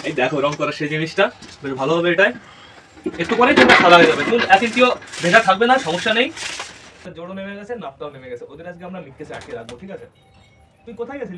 এই দেখো রং করার সেই জিনিসটা বেশ ভালো হবে। এটাই একটু পরেই চুনটা সাদা হয়ে যাবে। চুন এক ইঞ্চিও ভেজা থাকবে না, সমস্যা নেই। জোড়ও নেমে গেছে, নাপটাও নেমে গেছে। ওদের আজকে আমরা মিক্সে আটকে রাখবো, ঠিক আছে? তুই কোথায় গেছিলি?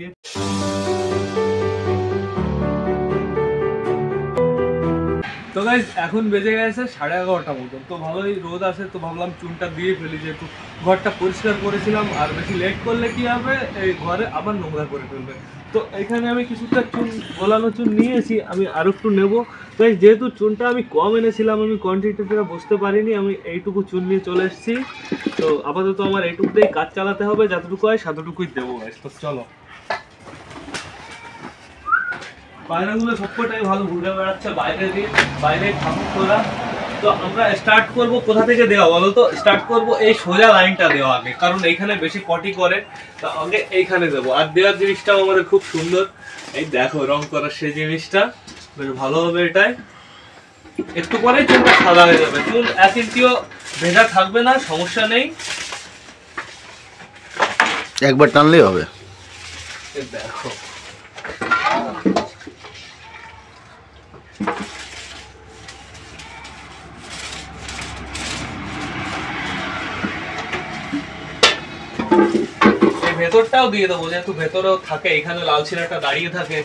তো গাইস এখন বেজে গেছে 11:30 মতো। তো ভালোই রোদ আছে, তো ভাবলাম চুনটা দিয়ে ফেলি, যেহেতু ঘরটা পরিষ্কার করেছিলাম। আর বেশি লেট করলে কি হবে, এই ঘরে আবার নোংরা করে ফেলবে। তো এখানে আমি কিছুটা চুন, গোলানো চুন নিয়েছি, আমি আর একটু নেবো। তাই যেহেতু চুনটা আমি কম এনেছিলাম, আমি কোয়ান্টিটিটা বুঝতে পারিনি, আমি এইটুকু চুন নিয়ে চলে এসেছি। তো আপাতত আমার এইটুকুতেই কাজ চালাতে হবে, যতটুকু হয় ততটুকুই দেবো। তো চলো, পায়রাগুলো সবকটাই ভালো ঘুরে বেড়াচ্ছে বাইরে দিয়ে, বাইরে থাকুক তোরা। তো আমরা স্টার্ট করব কোথা থেকে দেওয়া বলো তো? স্টার্ট করব এই সোজা লাইনটা দেওয়া আগে, কারণ এইখানে বেশি কটি করে। তো আগে এইখানে দেবো। আর দেওয়ার জিনিসটাও আমাদের খুব সুন্দর, এই দেখো রং করার সেই জিনিসটা বেশ ভালো হবে। এটাই একটু পরেই চুনটা সাদা হয়ে যাবে। চুন এক ইঞ্চিও ভেজা থাকবে না, সমস্যা নেই। একবার টানলেই হবে। দেখো ভেতরটাও দিয়ে দেবো, যেহেতু ভেতরেও থাকে, এখানে লাল ছিলাটা দাঁড়িয়ে থাকে।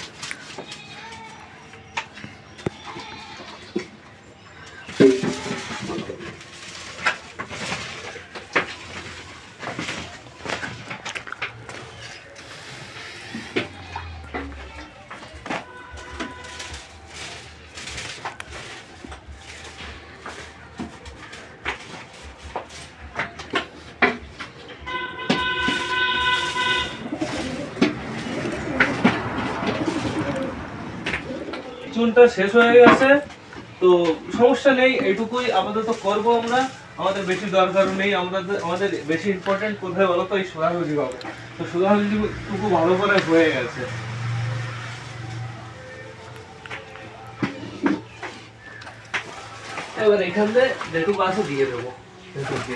চুনটা শেষ হয়ে গেছে, তো সমস্যা নেই, এইটুকুই আপাতত করবো আমরা। আমাদের বেশি দরকারও নেই। আমাদের বেশি ইম্পর্টেন্ট কোথায় বলো তো? এই সোনাগুলি হবে। তো সোনাগুলিটুকু ভালো করে হয়ে গেছে। এবার এখান থেকে যেটুকু আছে দিয়ে দেবো ভেতর দিয়ে।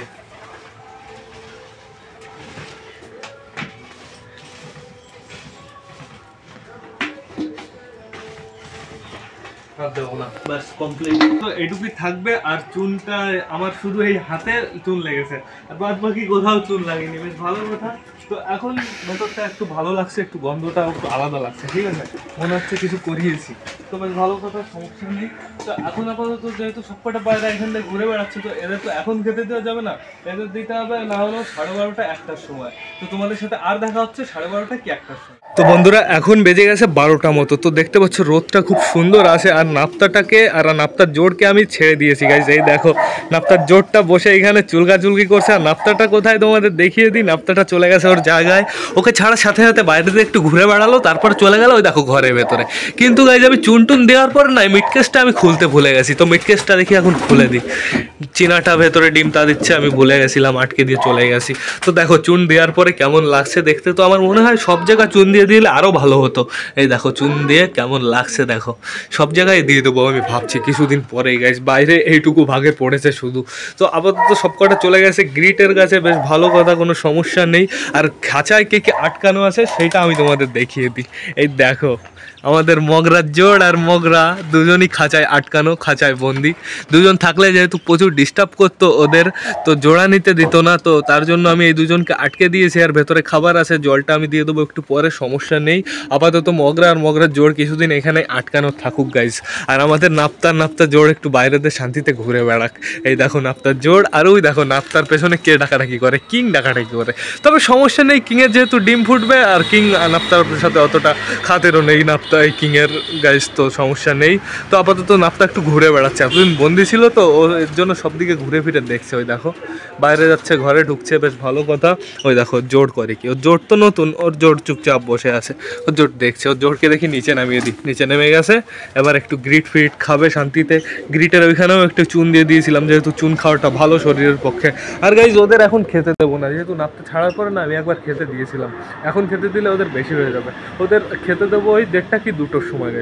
তো এইটুকুই থাকবে। আর চুনটা আমার শুধু এই হাতে চুন লেগেছে, আর বাদ বাকি কোথাও চুন লাগেনি। বেশ ভালো কথা। তো এখন ভেতরটা একটু ভালো লাগছে, একটু গন্ধটা একটু আলাদা লাগছে, ঠিক আছে? মনে হচ্ছে কিছু করিয়েছি। তো বেশ ভালো কথা, সমস্যা নেই। তো এখন আপাতত যেহেতু সবকটা পায়রা এখান থেকে ঘুরে বেড়াচ্ছে, তো এদের তো এখন খেতে দেওয়া যাবে না, এদের দিতে হবে না হলেও 12:30 1টার সময়। তো তোমাদের সাথে আর দেখা হচ্ছে 12:30 কি 1টার সময়। তো বন্ধুরা এখন বেজে গেছে 12টা মতো। তো দেখতে পাচ্ছ রোদটা খুব সুন্দর আসে। আর নাপ্তাটাকে আর নাপ্তার জোড়কে আমি ছেড়ে দিয়েছি গাইস। এই দেখো নাপ্তার জোড়টা বসে এখানে চুলকাচুলকি করছে। আর নাপ্তাটা কোথায় তোমাদের দেখিয়ে দিই। নাপ্তাটা চলে গেছে ওর জায়গায়, ওকে ছাড়ার সাথে সাথে বাইরে দিয়ে একটু ঘুরে বেড়ালো, তারপর চলে গেল ওই দেখো ঘরের ভেতরে। কিন্তু গাইস আমি চুন টুন দেওয়ার পর না মিটকেসটা আমি খুলতে ভুলে গেছি। তো মিটকেসটা দেখি এখন খুলে দিই। চিনাটা ভেতরে ডিমটা দিচ্ছে, আমি ভুলে গেছিলাম, আটকে দিয়ে চলে গেছি। তো দেখো চুন দেওয়ার পরে কেমন লাগছে দেখতে। তো আমার মনে হয় সব জায়গায় চুন দিয়ে দিলে আরও ভালো হতো। এই দেখো চুন দিয়ে কেমন লাগছে দেখো, সব জায়গায় দিয়ে দেবো আমি ভাবছি কিছুদিন পরেই গাইস। বাইরে এইটুকু ভাগে পড়েছে শুধু। তো আপাতত সব কটা চলে গেছে গ্রিটের কাছে, বেশ ভালো কথা, কোনো সমস্যা নেই। আর খাঁচায় কে কে আটকানো আছে সেইটা আমি তোমাদের দেখিয়ে দিই। এই দেখো আমাদের মগরার জোড় আর মগরা দুজনই খাঁচায় আটকানো, খাঁচায় বন্দি। দুজন থাকলে যেহেতু প্রচুর ডিস্টার্ব করতো ওদের, তো জোড়া নিতে দিত না। তো তার জন্য আমি এই দুজনকে আটকে দিয়েছি। আর ভেতরে খাবার আছে, জলটা আমি দিয়ে দেবো একটু পরে, সমস্যা নেই। আপাতত মগরা আর মগরার জোড় কিছুদিন এখানে আটকানো থাকুক গাইস। আর আমাদের নাপ্তার জোড় একটু বাইরেতে শান্তিতে ঘুরে বেড়াক। এই দেখো নাপ্তার জোড়, আর ওই দেখো নাপ্তার পেছনে কে ডাকাডাকি করে, কিং ডাকাডাকি করে। তবে সমস্যা নেই, কিংয়ের যেহেতু ডিম ফুটবে, আর কিং নাপ্তার সাথে অতটা খাতেরও নেই নাপ্তা এই কিংয়ের গাইস, তো সমস্যা নেই। তো আপাতত নাপ্তা একটু ঘুরে বেড়াচ্ছে, এতদিন বন্দি ছিল তো ও, এর জন্য সব দিকে ঘুরে ফিরে দেখছে। ওই দেখো বাইরে যাচ্ছে, ঘরে ঢুকছে, বেশ ভালো কথা। ওই দেখো জোড় করে কি, ওর জোড় তো নতুন, ওর জোড় চুপচাপ বসে আছে, ওর জোড় দেখছে। ওর জোড়কে দেখি নিচে নামিয়ে দিই, নিচে নেমে গেছে। এবার একটু গ্রিট ফিট খাবে শান্তিতে। গ্রিটের ওইখানেও একটু চুন দিয়ে দিয়েছিলাম, যেহেতু চুন খাওয়াটা ভালো শরীরের পক্ষে। আর গাইজ ওদের এখন খেতে দেবো না, যেহেতু নাপ্তা ছাড়ার পরে না আমি একবার খেতে দিয়েছিলাম। এখন খেতে দিলে ওদের বেশি হয়ে যাবে। ওদের খেতে দেবো ওই 1:30 কি 2টোর সময় গাইজ। তো তখন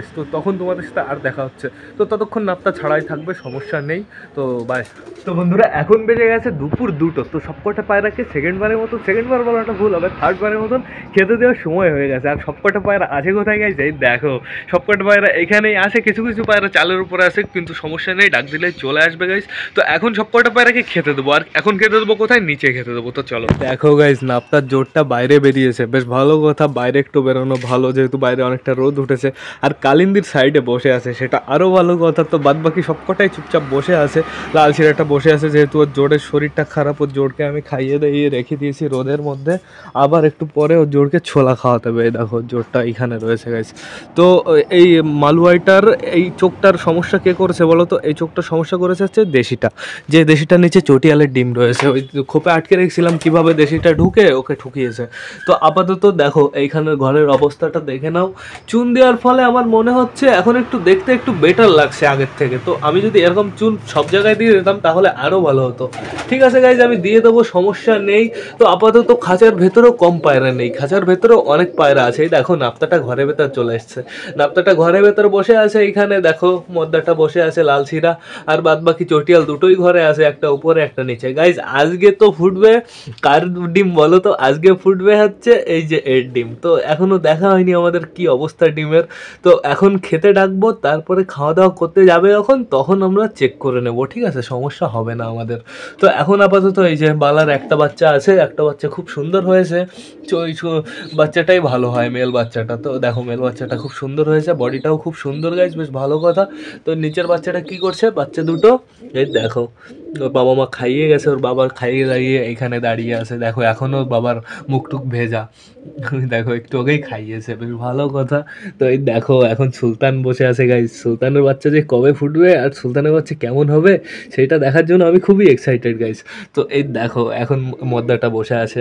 তখন তোমাদের সাথে আর দেখা হচ্ছে। তো ততক্ষণ নাপ্তা ছাড়াই থাকবে, সমস্যা নেই। তো বাই। তো বন্ধুরা এখন বেজে গেছে দুপুর 2টো। তো সবকটা পায়রাকে সেকেন্ডবার বলাটা ভুল হবে, থার্ডবারের মতন খেতে দেওয়ার সময় হয়ে গেছে। আর সবকটা পায়রা আছে কোথায় গেছে এই দেখো, সবকটা পায়রা এখানেই আসে, কিছু কিছু পায়রা চালের উপরে আসে, কিন্তু সমস্যা নেই, ডাক দিলে চলে আসবে গাইস। তো এখন সবকটা পায়রাকে খেতে দেবো। আর এখন খেতে দেবো কোথায়? নিচে খেতে দেবো। তো চলো দেখো গাইস, নাপ্তার জোরটা বাইরে বেরিয়েছে, বেশ ভালো কথা। বাইরে একটু বেরোনো ভালো, যেহেতু বাইরে অনেকটা রোদ উঠেছে। আর কালিন্দির সাইডে বসে আছে, সেটা আরও ভালো কথা। তো বাদবাকি সবকটাই চুপচাপ বসে আছে। লাল শিরাটা বসে আছে, যেহেতু ওর জোরের শরীরটা খারাপ, ওর জোরকে আমি খাইয়ে দাইয়ে রেখে দিয়েছি রোদের মধ্যে। আবার একটু পরে ওর জোরকে ছোলা খাওয়াতে হবে। এই দেখো জোরটা এইখানে রয়েছে গাইস। তো এই মালওয়াইটার এই চোখটার সমস্যা কে করেছে বলো তো? এই চোখটার সমস্যা করেছে হচ্ছে দেশিটা, যে দেশিটার নিচে চটিয়ালের ডিম রয়েছে। ওই খোপে আটকে রেখেছিলাম, কীভাবে দেশিটা ঢুকে ওকে ঠুকিয়েছে। তো আপাতত দেখো এইখানের ঘরের অবস্থাটা দেখে নাও। চুন দেওয়ার ফলে আমার মনে হচ্ছে এখন একটু দেখতে একটু বেটার লাগছে আগের থেকে। তো আমি যদি এরকম চুন সব জায়গায় দিয়ে দিতাম তাহলে আরও ভালো হতো। ঠিক আছে গাইজ, আমি দিয়ে দেবো, সমস্যা নেই। তো আপাতত খাঁচার ভেতরেও কম পায়রা নেই, খাঁচার ভেতরেও অনেক পায়রা আছে। এই দেখো নাপ্তাটা ঘরের ভেতর চলে এসছে, নাপ্তাটা ঘরের ভেতর বসে আছে। এইখানে দেখো মদ্দাটা বসে আছে, লাল শিরা আর বাদ বাকি চটিয়াল দুটোই ঘরে আছে, একটা উপরে একটা নিচে। গাইজ আজকে তো ফুটবে কার ডিম বলো তো? আজকে ফুটবে হচ্ছে এই যে এর ডিম। তো এখনো দেখা হয়নি আমাদের কি অবস্থা ডিমের। তো এখন খেতে ডাকবো, তারপরে খাওয়া দাওয়া করতে যাবে তখন আমরা চেক করে নেব, ঠিক আছে? সমস্যা হবে না আমাদের। তো এখন আপাতত এই যে বালার একটা বাচ্চা আছে, একটা বাচ্চা খুব সুন্দর হয়েছে। ওই বাচ্চাটাই ভালো হয়, মেল বাচ্চাটা। তো দেখো মেল বাচ্চাটা খুব সুন্দর হয়েছে, বডিটাও খুব সুন্দর গাইজ, বেশ ভালো কথা। তো নিচের বাচ্চাটা কি করছে? বাচ্চা দুটো এই দেখো ওর বাবা মা খাইয়ে গেছে, ওর বাবার খাইয়ে দাঁড়িয়ে এখানে দাঁড়িয়ে আছে। দেখো এখনও বাবার মুখটুক ভেজা, দেখো একটু আগেই খাইয়েছে, বেশ ভালো কথা। তো এই দেখো এখন সুলতান বসে আছে গাইজ। সুলতানের বাচ্চা যে কবে ফুটবে আর সুলতানের বাচ্চা কেমন হবে সেটা দেখার জন্য আমি খুবই এক্সাইটেড গাইজ। তো এই দেখো এখন মদ্দাটা বসে আছে।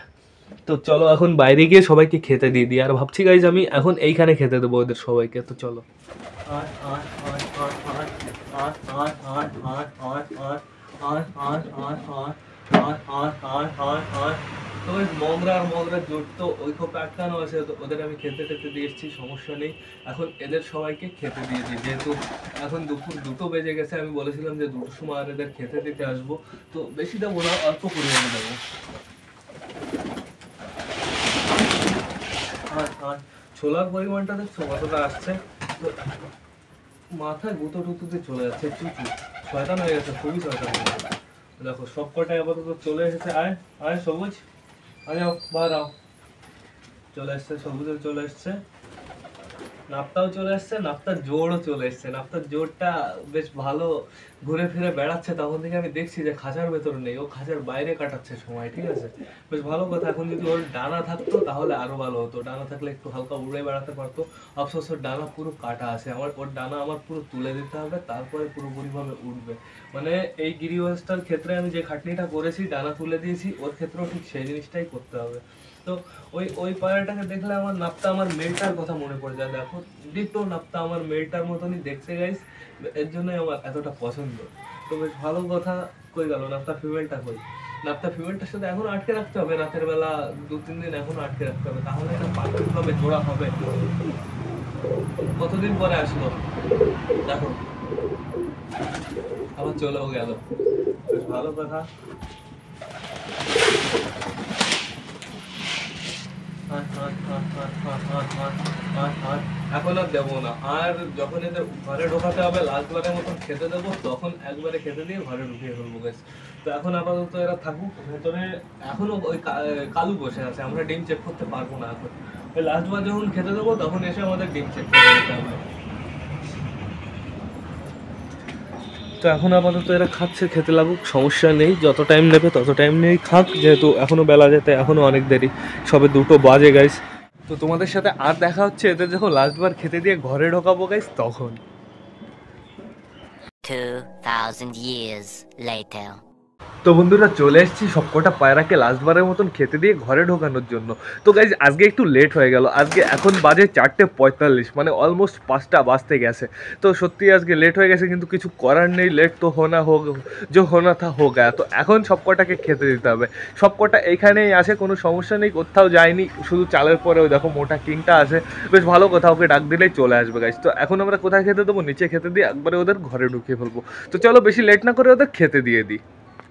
তো চলো এখন বাইরে গিয়ে সবাইকে খেতে দিয়ে দিই। আর ভাবছি গাইজ আমি এখন এইখানে খেতে দেবো ওদের সবাইকে। তো চলো। তো ওই মগরা জোট তো ওই খোপে আটকানো আছে, তো ওদের আমি খেতে দিয়ে এসেছি, সমস্যা নেই। এখন এদের সবাইকে খেতে দিয়ে দিই, যেহেতু এখন দুপুর 2টো বেজে গেছে। আমি বলেছিলাম যে 2টোর সময় আর এদের খেতে দিতে আসবো। তো বেশি দেবো না, অল্প পরিমাণে দেবো। ছোলার পরিমাণটা দেখছো কতটা আসছে? তো মাথায় গুঁতো টুতুতে চলে যাচ্ছে, চুচু শয়তান হয়ে গেছে, খুবই শয়তান হয়ে গেছে। দেখো সব কটাই আপাতত চলে এসেছে। আয় আয় সবুজ, আয় যাও বাহার আও। চলে এসছে, সবুজও চলে এসছে, নাপ্তাও চলে এসছে, নাপ্তার জোরও চলে এসছে। নাপ্তার জোরটা বেশ ভালো ঘুরে ফিরে বেড়াচ্ছে, তখন থেকে আমি দেখছি যে খাঁচার ভেতর নেই, ও খাঁচার বাইরে কাটাচ্ছে সময়, ঠিক আছে? বেশ ভালো কথা। এখন যদি ওর ডানা থাকতো তাহলে আরো ভালো হতো, ডানা থাকলে একটু হালকা উড়ে বেড়াতে পারতো। অবশ্য ওর ডানা পুরো কাটা আছে, ওর ডানা আমার পুরো তুলে দিতে হবে, তারপরে পুরোপুরিভাবে উঠবে। মানে এই গিরিবাসটার ক্ষেত্রে আমি যে খাটনিটা করেছি, ডানা তুলে দিয়েছি, ওর ক্ষেত্রেও ঠিক সেই জিনিসটাই করতে হবে। তো ওই পায়রাটাকে দেখলে আমার নাপ্তা আমার মেলটার কথা মনে পড়ে যায়। দেখো ডিটো নাপ্তা আমার মেলটার মতনই দেখতে গাইস, এর জন্যই আমার এতটা পছন্দ। তো বেশ ভালো কথা। কই গেল নাপ্তা ফিমেলটা? কই নাপ্তা ফিমেলটার সাথে এখন আটকে রাখতে হবে, রাতের বেলা 2-3 দিন এখন আটকে রাখতে হবে, তাহলে এটা পারফেক্টভাবে জোড়া হবে। কতদিন পরে আসলো দেখো, আবার চলেও গেল, বেশ ভালো কথা। এখন আর দেবো না, আর যখন এদের ঘরে ঢোকাতে হবে লাস্টবারের মতন খেতে দেবো, তখন একবারে খেতে দিয়ে ঘরে ঢুকিয়ে ফেলবো গাইস। তো এখন আপাতত এরা থাকুক ভেতরে। এখনো ওই কালু বসে আছে, আমরা ডিম চেক করতে পারবো না এখন। ওই লাস্টবার যখন খেতে দেবো তখন এসে আমাদের ডিম চেক করে দিতে হবে। তো এখন আপাতত এরা খাচ্ছে, খেতে লাগুক, সমস্যা নেই। যত টাইম নেবে তত টাইম নিয়েই খাক, যেহেতু এখনও বেলা যেতে এখনও অনেক দেরি, সবে 2টো বাজে গাইস। তো তোমাদের সাথে আর দেখা হচ্ছে এদের যখন লাস্টবার খেতে দিয়ে ঘরে ঢোকাবো গাইস তখন। 2000 years later. তো বন্ধুরা চলে এসেছি সবকটা পায়রাকে লাস্টবারের মতন খেতে দিয়ে ঘরে ঢোকানোর জন্য। তো গাইজ আজকে একটু লেট হয়ে গেল, আজকে এখন বাজে 4:45, মানে অলমোস্ট 5টা বাজতে গেছে। তো সত্যি আজকে লেট হয়ে গেছে, কিন্তু কিছু করার নেই, লেট তো হোনা হোক, যে হোনা থা হো গায়া। তো এখন সবকটাকে খেতে দিতে হবে। সবকটা এইখানেই আছে, কোনো সমস্যা নেই, কোথাও যায়নি, শুধু চালের পরে ওই দেখো মোটা কিংটা আছে, বেশ ভালো, কোথাও ওকে ডাক দিলেই চলে আসবে গাইজ। তো এখন আমরা কোথায় খেতে দেবো? নিচে খেতে দিয়ে একবারে ওদের ঘরে ঢুকিয়ে ফেলবো। তো চলো বেশি লেট না করে ওদের খেতে দিয়ে দিই।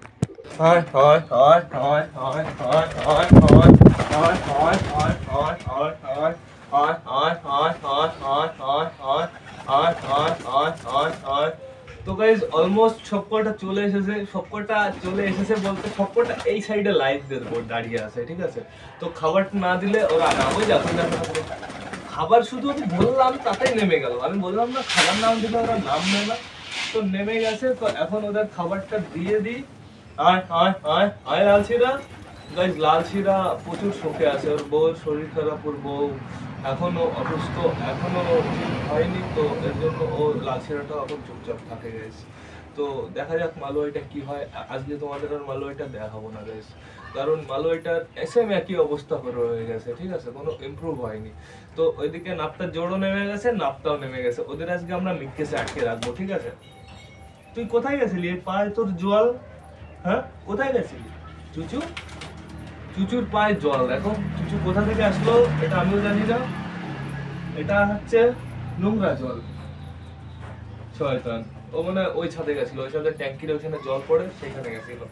তো গাইজ অলমোস্ট সবকটা চলে এসেছে, সবকটা চলে এসেছে বলতে সবকটা এই সাইডে লাইট দিয়ে দাঁড়িয়ে আছে, ঠিক আছে? তো খাবার না দিলে ওরা নামই যাচ্ছে না। খাবার শুধু আমি বললাম তাতেই নেমে গেল, আমি বললাম না খাবার নাম দিলে ওরা নাম নেয় না, তো নেমে গেছে। তো এখন ওদের খাবারটা দিয়ে দিই। আয় লালশিরা। গাইজ লালশিরা প্রচুর শোকে আছে, ওর বউর শরীর খারাপ, ওর বউ এখনো অসুস্থ, এখনো ঠিক হয়নি, তো এর জন্য ও লালশিরাটা এখন চুপচাপ থাকে গাইজ। তো দেখা যাক মালুয়াইটা কি হয়। আজকে তোমাদের আর মালুয়াইটা দেখাবো না গাইজ, কারণ মালুয়াইটার এসএম একই অবস্থা হয়ে গেছে, ঠিক আছে, কোনো ইমপ্রুভ হয়নি। তো ওইদিকে নাপতার জোড়ও নেমে গেছে, নাপতাও নেমে গেছে, ওদের আজকে আমরা মিক্কেসে আটকে রাখবো, ঠিক আছে? তুই কোথায় গেছিলি? এই পায়ে তোর জল, হ্যাঁ কোথায় গেছিলি? চুচু, চুচুর পায়ে জল, দেখো চুচু কোথা থেকে আসলো এটা আমিও জানি না, এটা হচ্ছে নোংরা জল। শয়তান, ও মানে ওই ছাদে গেছিল, ওই ছাদের ট্যাঙ্কির ওইখানে জল পড়ে সেখানে গেছিল।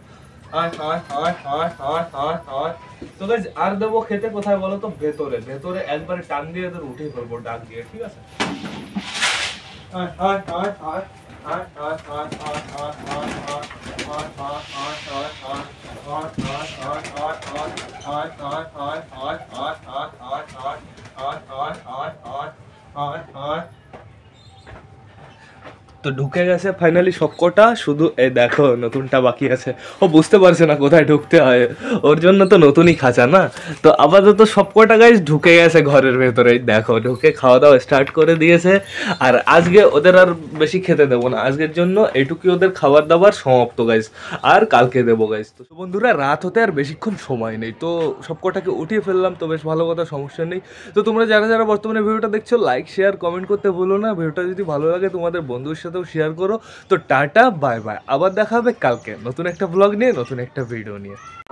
তো গাইস আর দেবো খেতে কোথায় বলো তো? ভেতরে, ভেতরে একবারে টান দিয়ে এদের উঠিয়ে ফেলবো ডাক দিয়ে, ঠিক আছে? তো ঢুকে গেছে ফাইনালি সবকটা, শুধু এই দেখো নতুনটা বাকি আছে। ও বুঝতে পারছে না কোথায় ঢুকতে হয়, ওর জন্য তো নতুনই খাঁচা না। তো আপাতত সবকটা গাইস ঢুকে গেছে ঘরের ভেতরে, দেখো ঢুকে খাওয়া দাওয়া স্টার্ট করে দিয়েছে। আর আজকে ওদের আর বেশি খেতে দেবো না, আজকের জন্য এটুকুই ওদের খাবার দাবার সমাপ্ত গাইস, আর কালকে দেবো গাইস। তো বন্ধুরা রাত হতে আর বেশিক্ষণ সময় নেই, তো সবকটাকে উঠিয়ে ফেললাম, তো বেশ ভালো কথা, সমস্যা নেই। তো তোমরা যারা যারা বর্তমানে ভিডিওটা দেখছো লাইক শেয়ার কমেন্ট করতে ভুলো না, ভিডিওটা যদি ভালো লাগে তোমাদের বন্ধুর সাথেও শেয়ার করো। তো টাটা বাই বাই, আবার দেখা হবে কালকে নতুন একটা ব্লগ নিয়ে, নতুন একটা ভিডিও নিয়ে।